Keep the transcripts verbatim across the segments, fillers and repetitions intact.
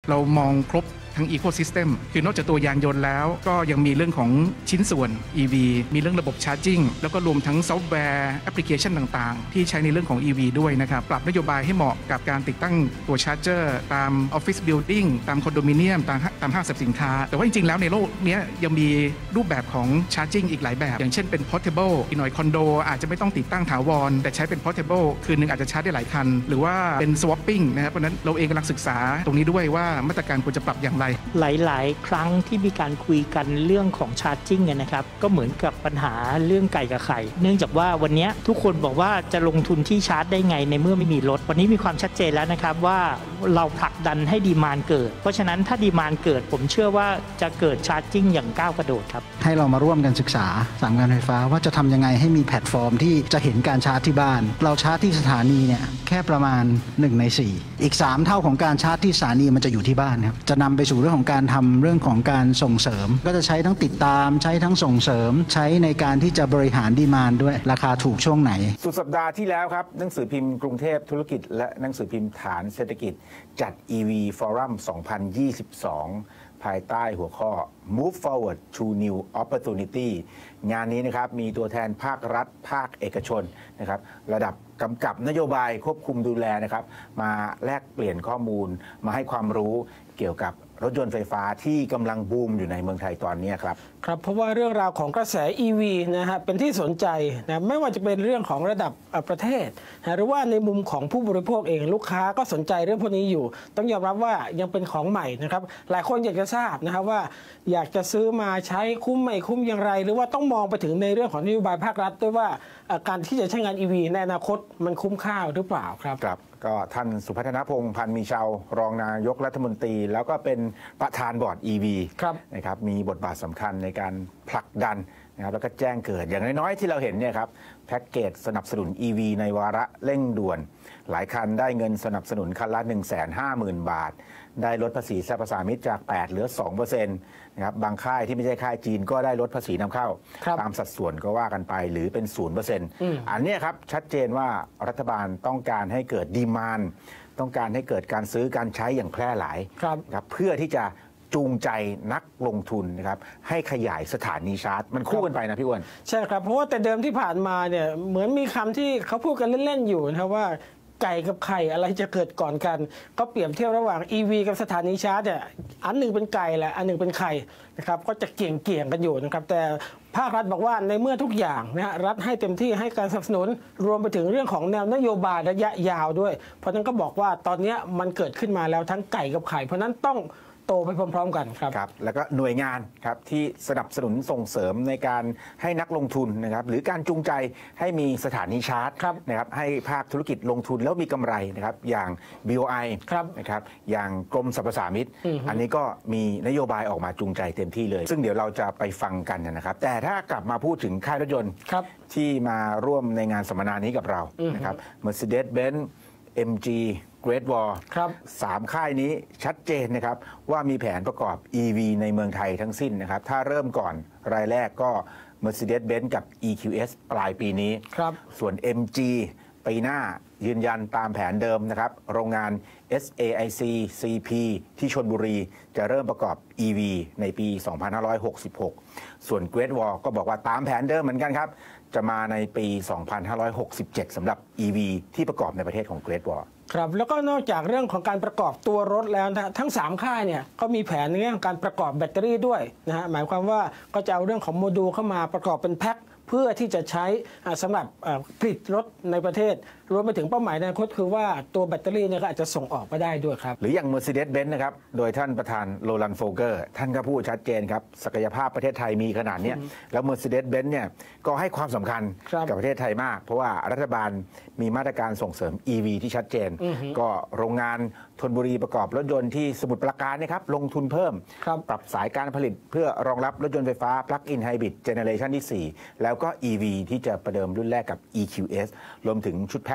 เรามองครบทั้ง Ecosystem คือนอกจากตัวยานยนต์แล้วก็ยังมีเรื่องของชิ้นส่วน อี วี มีเรื่องระบบชาร์จิ่งแล้วก็รวมทั้งซอฟต์แวร์แอปพลิเคชันต่างๆที่ใช้ในเรื่องของ อี วี ด้วยนะครับปรับนโยบายให้เหมาะกับการติดตั้งตัวชาร์จเจอร์ตามออฟฟิศบิลดิ้งตามคอนโดมิเนียมตามตามห้างสรรพสินค้าแต่ว่าจริงๆแล้วในโลกนี้ยังมีรูปแบบของชาร์จิ่งอีกหลายแบบอย่างเช่นเป็น portable อีกหน่อยคอนโดอาจจะไม่ต้องติดตั้งถาวรแต่ใช้เป็น portable คืนนึงอาจจะชาร์จได้หลายคันหรือว่าเป็น swapping นะครับเพราะนั้นเราเองกำลังศึกษาตรงนี้ด้วยว่ามาตรการควรจะปรับอย่างไรหลายๆครั้งที่มีการคุยกันเรื่องของชาร์จิ่งเนี่ยนะครับก็เหมือนกับปัญหาเรื่องไก่กับไข่เนื่องจากว่าวันนี้ทุกคนบอกว่าจะลงทุนที่ชาร์จได้ไงในเมื่อไม่มีรถวันนี้มีความชัดเจนแล้วนะครับว่าเราผลักดันให้ดีมานด์เกิดเพราะฉะนั้นถ้าดีมานด์เกิดผมเชื่อว่าจะเกิดชาร์จิ่งอย่างก้าวกระโดดครับให้เรามาร่วมกันศึกษาสามการไฟฟ้าว่าจะทำยังไงให้มีแพลตฟอร์มที่จะเห็นการชาร์จที่บ้านเราชาร์จที่สถานีเนี่ยแค่ประมาณหนึ่งในสี่อีกสามเท่าของการชาร์จที่สถานีมันจะอยู่ที่บ้านครับจะนำไปสู่เรื่องของการทำเรื่องของการส่งเสริมก็จะใช้ทั้งติดตามใช้ทั้งส่งเสริมใช้ในการที่จะบริหารดีมานด์ด้วยราคาถูกช่วงไหนสุดสัปดาห์ที่แล้วครับหนังสือพิมพ์กรุงเทพธุรกิจและหนังสือพิมพ์ฐานเศรษฐกิจจัด อี วี Forum สองพันยี่สิบสองภายใต้หัวข้อ Move Forward to New Opportunity งานนี้นะครับมีตัวแทนภาครัฐภาคเอกชนนะครับระดับกำกับนโยบายควบคุมดูแลนะครับมาแลกเปลี่ยนข้อมูลมาให้ความรู้เกี่ยวกับรถยนต์ไฟฟ้าที่กำลังบูมอยู่ในเมืองไทยตอนนี้ครับครับเพราะว่าเรื่องราวของกระแส อี วี นะฮะเป็นที่สนใจนะไม่ว่าจะเป็นเรื่องของระดับประเทศนะหรือว่าในมุมของผู้บริโภคเองลูกค้าก็สนใจเรื่องพวกนี้อยู่ต้องยอมรับว่ายังเป็นของใหม่นะครับหลายคนอยากจะทราบนะครับว่าอยากจะซื้อมาใช้คุ้มไม่คุ้มอย่างไรหรือว่าต้องมองไปถึงในเรื่องของนโยบายภาครัฐด้วยว่าการที่จะใช้งาน อี วี ในอนาคตมันคุ้มค่าหรือเปล่าครับครับก็ท่านสุพัฒนพงษ์พันธ์มีชาวรองนายกรัฐมนตรีแล้วก็เป็นประธานบอร์ด อี วี นะครับมีบทบาทสำคัญในการผลักดันนะครับแล้วก็แจ้งเกิดอย่างน้อยๆที่เราเห็นเนี่ยครับแพ็กเกจสนับสนุน อี วี ในวาระเร่งด่วนหลายคันได้เงินสนับสนุนคันละ หนึ่งแสนห้าหมื่น บาทได้ลดภาษีสรรพสามิตจาก แปด เหลือ สองเปอร์เซ็นต์ นะครับบางค่ายที่ไม่ใช่ค่ายจีนก็ได้ลดภาษีนำเข้าตามสัดส่วนก็ว่ากันไปหรือเป็น ศูนย์เปอร์เซ็นต์ อันนี้ครับชัดเจนว่ารัฐบาลต้องการให้เกิดดีมานด์ต้องการให้เกิดการซื้อการใช้อย่างแพร่หลายครับเพื่อที่จะจูงใจนักลงทุนนะครับให้ขยายสถานีชาร์จมันคู่กันไปนะพี่อ้วนใช่ครับเพราะว่าแต่เดิมที่ผ่านมาเนี่ยเหมือนมีคำที่เขาพูดกันเล่นๆอยู่นะครับว่าไก่กับไข่อะไรจะเกิดก่อนกันก็เปรียบเทียบระหว่าง อี วี กับสถานีชาร์จเนี่ยอันหนึ่งเป็นไก่แหละอันหนึ่งเป็นไข่นะครับก็จะเกี่ยงเกี่ยงกันอยู่นะครับแต่ภาครัฐบอกว่าในเมื่อทุกอย่างนะฮะรัฐให้เต็มที่ให้การสนับสนุนรวมไปถึงเรื่องของแนวนโยบายระยะยาวด้วยเพราะนั้นก็บอกว่าตอนนี้มันเกิดขึ้นมาแล้วทั้งไก่กับไข่เพราะนั้นต้องโตไปพร้อมๆกันครับครับแล้วก็หน่วยงานครับที่สนับสนุนส่งเสริมในการให้นักลงทุนนะครับหรือการจูงใจให้มีสถานีชาร์จนะครับให้ภาคธุรกิจลงทุนแล้วมีกำไรนะครับอย่าง บี โอ ไอ นะครับอย่างกรมสรรพสามิต อันนี้ก็มีนโยบายออกมาจูงใจเต็มที่เลยซึ่งเดี๋ยวเราจะไปฟังกันนะครับแต่ถ้ากลับมาพูดถึงค่ายรถยนต์ที่มาร่วมในงานสัมมนานี้กับเรานะครับ Mercedes-Benz เอ็ม จี Great Wall สามค่ายนี้ชัดเจนนะครับว่ามีแผนประกอบ อี วี ในเมืองไทยทั้งสิ้นนะครับถ้าเริ่มก่อนรายแรกก็ Mercedes-Benz กับ อี คิว เอส ปลายปีนี้ส่วน เอ็ม จี ปีหน้ายืนยันตามแผนเดิมนะครับโรงงาน เอส เอ ไอ ซี ซี พี ที่ชลบุรีจะเริ่มประกอบ อี วี ในปี สองพันห้าร้อยหกสิบหก ส่วน Great Wall ก็บอกว่าตามแผนเดิมเหมือนกันครับจะมาในปี สองพันห้าร้อยหกสิบเจ็ด สำหรับ อี วี ที่ประกอบในประเทศของ Great Wall ครับแล้วก็นอกจากเรื่องของการประกอบตัวรถแล้วนะทั้งสามค่ายเนี่ยก็มีแผนในเรื่องการประกอบแบตเตอรี่ด้วยนะฮะหมายความว่าก็จะเอาเรื่องของโมดูลเข้ามาประกอบเป็นแพ็คเพื่อที่จะใช้สำหรับผลิตรถในประเทศรวมไปถึงเป้าหมายในอนาคตคือว่าตัวแบตเตอรี่เนี่ยก็อาจจะส่งออกไปได้ด้วยครับหรืออย่าง Mercedes-Benz นะครับโดยท่านประธานโรลันด์โฟเกอร์ท่านก็พูดชัดเจนครับศักยภาพประเทศไทยมีขนาดนี้แล้ว Mercedes-Benz เนี่ยก็ให้ความสำคัญกับประเทศไทยมากเพราะว่ารัฐบาลมีมาตรการส่งเสริม อี วี ที่ชัดเจนก็โรงงานธนบุรีประกอบรถยนต์ที่สมุทรปราการนะครับลงทุนเพิ่มปรับสายการผลิตเพื่อรองรับรถยนต์ไฟฟ้า Plug-in Hybrid Generation ที่สี่แล้วก็ อี วี ที่จะประเดิมรุ่นแรกกับ อี คิว เอส รวมถึงชุดแพ็ค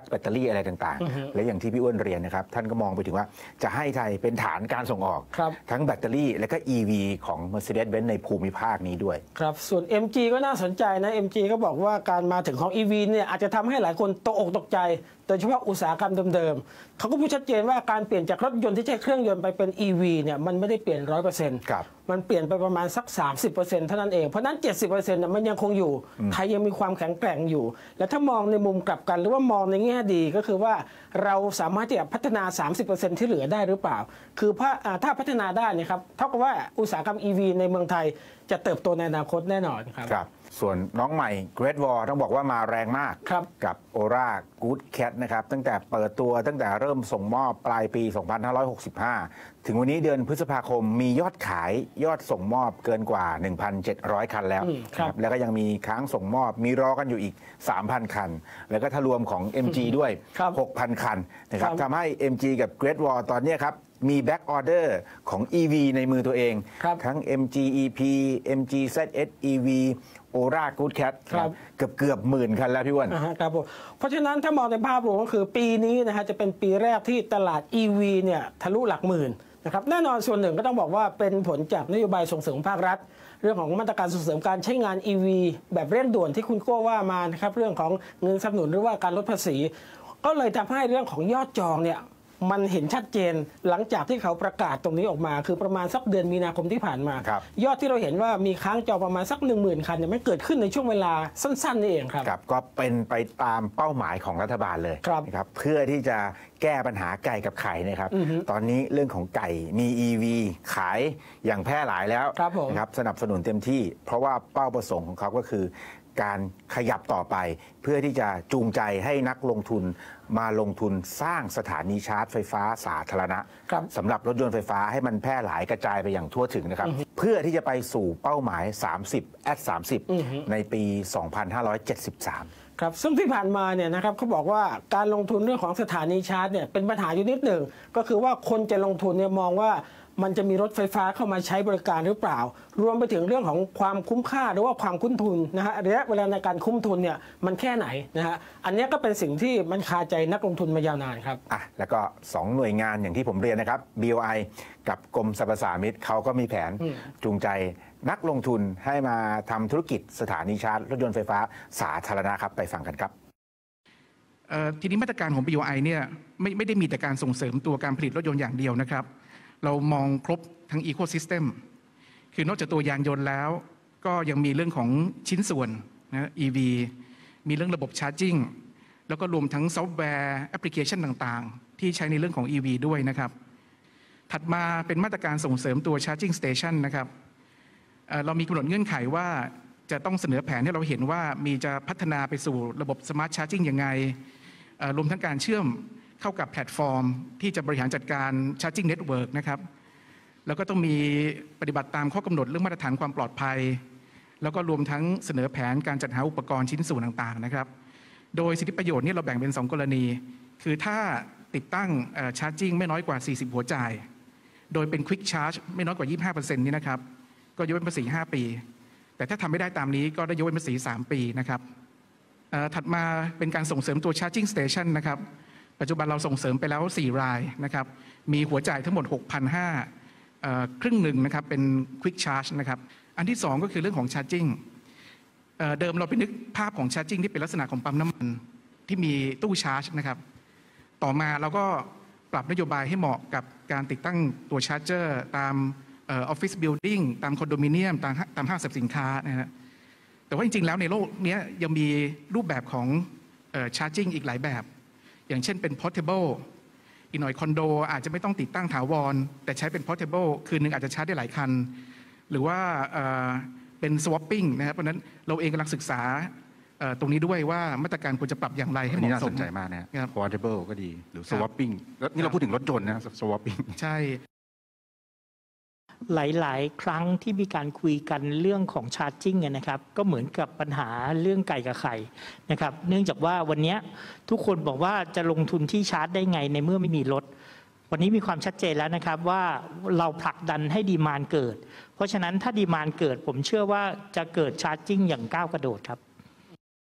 แบตเตอรี่อะไรต่างๆและอย่างที่พี่อ้วนเรียนนะครับท่านก็มองไปถึงว่าจะให้ไทยเป็นฐานการส่งออกทั้งแบตเตอรี่และก็ อี วี ของ Mercedes-Benz ในภูมิภาคนี้ด้วยครับส่วน เอ็ม จี ก็น่าสนใจนะ เอ็ม จี ก็บอกว่าการมาถึงของ อี วี เนี่ยอาจจะทำให้หลายคนตกอกตกใจโดยเฉพาะอุตสาหกรรมเดิมๆเขาก็พูดชัดเจนว่าการเปลี่ยนจากรถยนต์ที่ใช้เครื่องยนต์ไปเป็น อี วี เนี่ยมันไม่ได้เปลี่ยน ร้อยเปอร์เซ็นต์ มันเปลี่ยนไปประมาณสัก สามสิบเปอร์เซ็นต์ เท่านั้นเองเพราะนั้น เจ็ดสิบเปอร์เซ็นต์ เนี่ยมันยังคงอยู่ไทยยังมีความแข็งแกร่งอยู่และถ้ามองในมุมกลับกันหรือว่ามองในแง่ดีก็คือว่าเราสามารถที่จะพัฒนา สามสิบเปอร์เซ็นต์ ที่เหลือได้หรือเปล่าคือถ้าพัฒนาได้เนี่ยครับเท่ากับว่าอุตสาหกรรม อี วี ในเมืองไทยจะเติบโตในอนาคตแน่นอนครับครับส่วนน้องใหม่ Great Wall ต้องบอกว่ามาแรงมากกับ Ora Good Cat นะครับตั้งแต่เปิดตัวตั้งแต่เริ่มส่งมอบปลายปี สองพันห้าร้อยหกสิบห้า ถึงวันนี้เดือนพฤษภาคมมียอดขายยอดส่งมอบเกินกว่า หนึ่งพันเจ็ดร้อย คันแล้วครับแล้วก็ยังมีค้างส่งมอบมีรอกันอยู่อีก สามพัน คันแล้วก็ถ้ารวมของ เอ็ม จี ด้วย หกพัน คันนะครับทำให้ เอ็ม จี กับ Great Wall ตอนนี้ครับมีแบ็กออเดอร์ของ อี วี ในมือตัวเองทั้ง เอ็ม จี อี พี เอ็ม จี แซด เอส อี วี Ora Good Cat เกือบเกือบหมื่นคันแล้วพี่อ้วนครับผมเพราะฉะนั้นถ้ามองในภาพรวมก็คือปีนี้นะฮะจะเป็นปีแรกที่ตลาด อี วี เนี่ยทะลุหลักหมื่นนะครับแน่นอนส่วนหนึ่งก็ต้องบอกว่าเป็นผลจากนโยบายส่งเสริมภาครัฐเรื่องของมาตรการส่งเสริมการใช้งาน อี วี แบบเร่งด่วนที่คุณโก้ว่ามานะครับเรื่องของเงินสนับสนุนหรือว่าการลดภาษีก็เลยทำให้เรื่องของยอดจองเนี่ยมันเห็นชัดเจนหลังจากที่เขาประกาศตรงนี้ออกมาคือประมาณสักเดือนมีนาคมที่ผ่านมายอดที่เราเห็นว่ามีค้างจองประมาณสัก หนึ่งหมื่น คันเนี่ยไม่เกิดขึ้นในช่วงเวลาสั้นๆนี่เองครับก็เป็นไปตามเป้าหมายของรัฐบาลเลยครับเพื่อที่จะแก้ปัญหาไก่กับไข่นะครับตอนนี้เรื่องของไก่มี อี วี ขายอย่างแพร่หลายแล้วนะครับสนับสนุนเต็มที่เพราะว่าเป้าประสงค์ของเขาก็คือการขยับต่อไปเพื่อที่จะจูงใจให้นักลงทุนมาลงทุนสร้างสถานีชาร์จไฟฟ้าสาธารณะสำหรับรถยนต์ไฟฟ้าให้มันแพร่หลายกระจายไปอย่างทั่วถึงนะครับเพื่อที่จะไปสู่เป้าหมาย สามสิบ แอท สามสิบ ในปี สองพันห้าร้อยเจ็ดสิบสามครับซึ่งที่ผ่านมาเนี่ยนะครับเขาบอกว่าการลงทุนเรื่องของสถานีชาร์จเนี่ยเป็นปัญหาอยู่นิดหนึ่งก็คือว่าคนจะลงทุนเนี่ยมองว่ามันจะมีรถไฟฟ้าเข้ามาใช้บริการหรือเปล่ารวมไปถึงเรื่องของความคุ้มค่าหรือว่าความคุ้มทุนนะฮะระยะเวลาในการคุ้มทุนเนี่ยมันแค่ไหนนะฮะอันนี้ก็เป็นสิ่งที่มันคาใจนักลงทุนมายาวนานครับอ่ะแล้วก็สองหน่วยงานอย่างที่ผมเรียนนะครับ บี โอ ไอ กับกรมสรรพสามิตเขาก็มีแผนจูงใจนักลงทุนให้มาทำธุรกิจสถานีชาร์จรถยนต์ไฟฟ้าสาธารณะครับไปฟังกันครับทีนี้มาตรการของ บี โอ ไอ เนี่ยไม่ไม่ได้มีแต่การส่งเสริมตัวการผลิตรถยนต์อย่างเดียวนะครับเรามองครบทั้งอีโคซิสเต็มคือนอกจากตัวยางยนต์แล้วก็ยังมีเรื่องของชิ้นส่วนนะ อี วี มีเรื่องระบบชาร์จิ่งแล้วก็รวมทั้งซอฟต์แวร์แอปพลิเคชันต่างๆที่ใช้ในเรื่องของ อี วี ด้วยนะครับถัดมาเป็นมาตรการส่งเสริมตัว Charging Station นะครับเรามีกำหนดเงื่อนไขว่าจะต้องเสนอแผนให้เราเห็นว่ามีจะพัฒนาไปสู่ระบบ Smart Charging ยังไงรวมทั้งการเชื่อมเข้ากับแพลตฟอร์มที่จะบริหารจัดการ Charging Network นะครับแล้วก็ต้องมีปฏิบัติตามข้อกำหนดเรื่องมาตรฐานความปลอดภัยแล้วก็รวมทั้งเสนอแผนการจัดหาอุปกรณ์ชิ้นส่วนต่างๆนะครับโดยสิทธิประโยชน์นี่เราแบ่งเป็นสองกรณีคือถ้าติดตั้ง Charging ไม่น้อยกว่าสี่สิบหัวจ่ายโดยเป็น Quick Charge ไม่น้อยกว่า ยี่สิบห้าเปอร์เซ็นต์ นี่นะครับก็ยกเว้นภาษีห้าปีแต่ถ้าทำไม่ได้ตามนี้ก็ได้ยกเว้นภาษีสามปีนะครับถัดมาเป็นการส่งเสริมตัว Charging Station นะครับปัจจุบันเราส่งเสริมไปแล้วสี่รายนะครับมีหัวจ่ายทั้งหมด หกพันห้าร้อย เอ่อครึ่งหนึ่งนะครับเป็น Quick Charge นะครับอันที่สองก็คือเรื่องของ Charging เอ่อเดิมเราไปนึกภาพของ Charging ที่เป็นลักษณะของปั๊มน้ำมันที่มีตู้ชาร์จนะครับต่อมาเราก็ปรับนโยบายให้เหมาะกับการติดตั้งตัวชาร์จเจอร์ตามเออฟฟิศบิลดิ้งตามคอนโดมิเนียมตามตามห้างสรรพสินค้านะฮะแต่ว่าจริงๆแล้วในโลกนี้ยังมีรูปแบบของเอ่อ Charging อีกหลายแบบอย่างเช่นเป็น portable อีกหน่อยคอนโดอาจจะไม่ต้องติดตั้งถาวรแต่ใช้เป็น portable คืนนึงอาจจะชาร์จได้หลายคันหรือว่าเอ่อเป็น swapping นะครับเพราะนั้นเราเองกำลังศึกษาตรงนี้ด้วยว่ามาตรการควรจะปรับอย่างไรให้เหมาะสมน่าสนใจมากนะ portable ก็ดีหรือ swapping แล้วนี่เราพูดถึงรถยนต์นะ swapping ใช่หลายๆครั้งที่มีการคุยกันเรื่องของชาร์จจิ้งนะครับก็เหมือนกับปัญหาเรื่องไก่กับไข่นะครับเนื่องจากว่าวันนี้ทุกคนบอกว่าจะลงทุนที่ชาร์จได้ไงในเมื่อไม่มีรถวันนี้มีความชัดเจนแล้วนะครับว่าเราผลักดันให้ดีมานด์เกิดเพราะฉะนั้นถ้าดีมานด์เกิดผมเชื่อว่าจะเกิดชาร์จจิ้งอย่างก้าวกระโดดครับ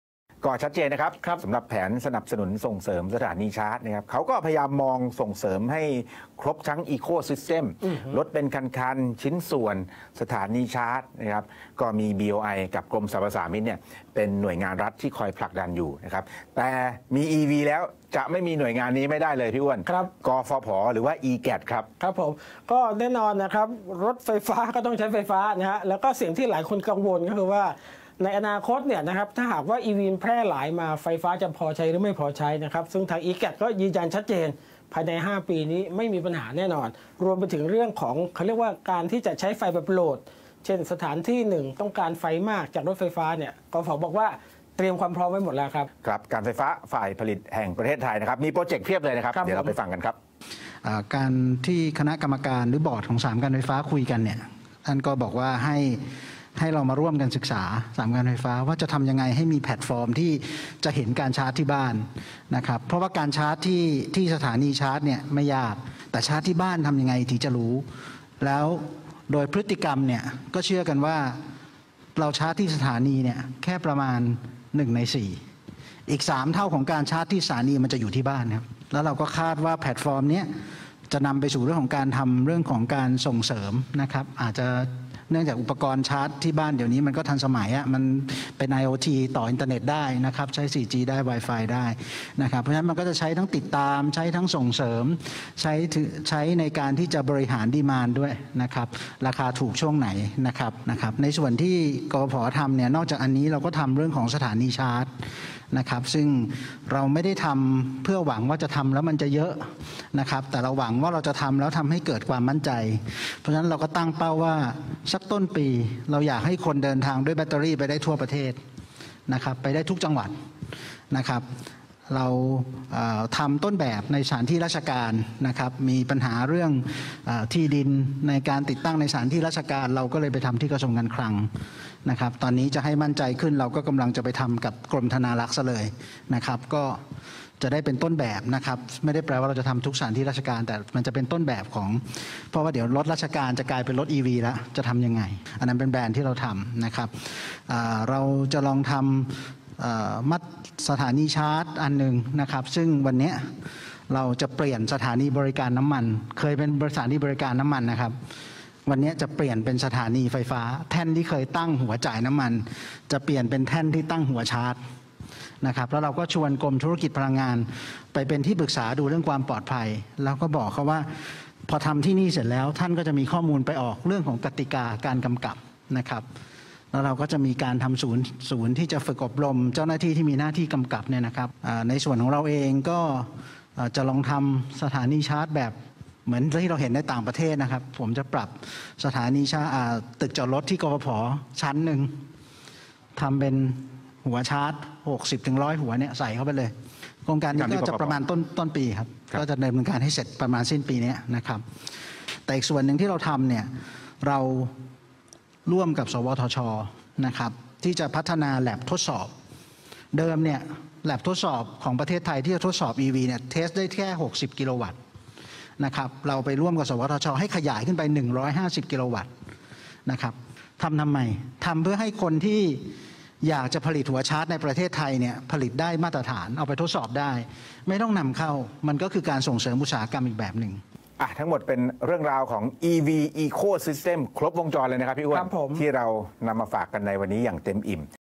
ก็ชัดเจนนะครับรบสำหรับแผนสนับสนุนส่งเสริมสถานีชาร์จนะครับเขาก็พยายามมองส่งเสริมให้ครบทั้งอีโคซิสเต็มรถเป็นคันๆชิ้นส่วนสถานีชาร์จนะครับก็มี บี โอ ไอ กับกรมสรรพสามิตเนี่ยเป็นหน่วยงานรัฐที่คอยผลักดันอยู่นะครับแต่มี อี วี แล้วจะไม่มีหน่วยงานนี้ไม่ได้เลยพี่อ้วนครับกฟผหรือว่า อี แกท ครับครับผมก็แน่นอนนะครับรถไฟฟ้าก็ต้องใช้ไฟฟ้านะฮะแล้วก็สิ่งที่หลายคนกังวลก็คือว่าในอนาคตเนี่ยนะครับถ้าหากว่า อี วี แพร่หลายมาไฟฟ้าจะพอใช้หรือไม่พอใช้นะครับซึ่งทาง อี แกท ก็ยืนยันชัดเจนภายในห้าปีนี้ไม่มีปัญหาแน่นอนรวมไปถึงเรื่องของเขาเรียกว่าการที่จะใช้ไฟแบบโหลดเช่นสถานที่หนึ่งต้องการไฟมากจากรถไฟฟ้าเนี่ยกฟผบอกว่าเตรียมความพร้อมไว้หมดแล้วครับครับการไฟฟ้าฝ่ายผลิตแห่งประเทศไทยนะครับมีโปรเจกต์เพียบเลยนะครับเดี๋ยวเราไปฟังกันครับการที่คณะกรรมการหรือบอร์ดของสามการไฟฟ้าคุยกันเนี่ยท่านก็บอกว่าให้ให้เรามาร่วมกันศึกษาสามการไฟฟ้าว่าจะทำยังไงให้มีแพลตฟอร์มที่จะเห็นการชาร์จที่บ้านนะครับเพราะว่าการชาร์จที่ที่สถานีชาร์จเนี่ยไม่ยากแต่ชาร์จที่บ้านทำยังไงถึงจะรู้แล้วโดยพฤติกรรมเนี่ยก็เชื่อกันว่าเราชาร์จที่สถานีเนี่ยแค่ประมาณหนึ่งในสี่อีกสามเท่าของการชาร์จที่สถานีมันจะอยู่ที่บ้านครับแล้วเราก็คาดว่าแพลตฟอร์มนี้จะนำไปสู่เรื่องของการทำเรื่องของการส่งเสริมนะครับอาจจะเนื่องจากอุปกรณ์ชาร์จที่บ้านเดี๋ยวนี้มันก็ทันสมัยอ่ะมันเป็น ไอ โอ ที ต่ออินเทอร์เน็ตได้นะครับใช้ โฟร์จี ได้ Wi-Fi ได้นะครับเพราะฉะนั้นมันก็จะใช้ทั้งติดตามใช้ทั้งส่งเสริมใช้ใช้ในการที่จะบริหารดีมานด์ด้วยนะครับราคาถูกช่วงไหนนะครับนะครับในส่วนที่กฟผทำเนี่ยนอกจากอันนี้เราก็ทำเรื่องของสถานีชาร์จนะครับซึ่งเราไม่ได้ทำเพื่อหวังว่าจะทำแล้วมันจะเยอะนะครับแต่เราหวังว่าเราจะทำแล้วทำให้เกิดความมั่นใจเพราะฉะนั้นเราก็ตั้งเป้าว่าสักต้นปีเราอยากให้คนเดินทางด้วยแบตเตอรี่ไปได้ทั่วประเทศนะครับไปได้ทุกจังหวัดนะครับเราทำต้นแบบในสถานที่ราชการนะครับมีปัญหาเรื่องที่ดินในการติดตั้งในสถานที่ราชการเราก็เลยไปทำที่กระทรวงการคลังนะครับตอนนี้จะให้มั่นใจขึ้นเราก็กำลังจะไปทำกับกรมธนารักษ์ซะเลยนะครับก็จะได้เป็นต้นแบบนะครับไม่ได้แปลว่าเราจะทำทุกสถานที่ราชการแต่มันจะเป็นต้นแบบของเพราะว่าเดี๋ยวรถราชการจะกลายเป็นรถ อี วี แล้วจะทำยังไงอันนั้นเป็นแบรนด์ที่เราทำนะครับเราจะลองทำมัดสถานีชาร์จอันหนึ่งนะครับซึ่งวันนี้เราจะเปลี่ยนสถานีบริการน้ำมันเคยเป็นสถานีบริการน้ำมันนะครับวันนี้จะเปลี่ยนเป็นสถานีไฟฟ้าแท่นที่เคยตั้งหัวจ่ายน้ำมันจะเปลี่ยนเป็นแท่นที่ตั้งหัวชาร์จนะครับแล้วเราก็ชวนกรมธุรกิจพลังงานไปเป็นที่ปรึกษาดูเรื่องความปลอดภัยแล้วก็บอกเขาว่าพอทำที่นี่เสร็จแล้วท่านก็จะมีข้อมูลไปออกเรื่องของกติกาการกำกับนะครับแล้วเราก็จะมีการทำศูนย์ศูนย์ที่จะฝึกอบรมเจ้าหน้าที่ที่มีหน้าที่กำกับเนี่ยนะครับในส่วนของเราเองก็จะลองทำสถานีชาร์จแบบเหมือนที่เราเห็นในต่างประเทศนะครับผมจะปรับสถานีชาร์จตึกจอดรถที่กฟผชั้นหนึ่งทำเป็นหัวชาร์จหกสิบถึงหนึ่งร้อยหัวเนี่ยใส่เข้าไปเลยโครงการนี้ก็จะประมาณต้นต้นปีครับก็จะดำเนินการให้เสร็จประมาณสิ้นปีนี้นะครับแต่อีกส่วนหนึ่งที่เราทำเนี่ยเราร่วมกับสวทช.นะครับที่จะพัฒนาแลบทดสอบเดิมเนี่ยแลบทดสอบของประเทศไทยที่จะทดสอบ อี วี เนี่ยเทสได้แค่หกสิบกิโลวัตต์นะครับเราไปร่วมกับสวทช.ให้ขยายขึ้นไปหนึ่งร้อยห้าสิบกิโลวัตต์นะครับทำทำไมทำเพื่อให้คนที่อยากจะผลิตหัวชาร์จในประเทศไทยเนี่ยผลิตได้มาตรฐานเอาไปทดสอบได้ไม่ต้องนำเข้ามันก็คือการส่งเสริมอุตสาหกรรมอีกแบบหนึ่งอ่ะทั้งหมดเป็นเรื่องราวของ อี วี Ecosystem ครบวงจรเลยนะครับพี่อ้วนที่เรานำมาฝากกันในวันนี้อย่างเต็มอิ่ม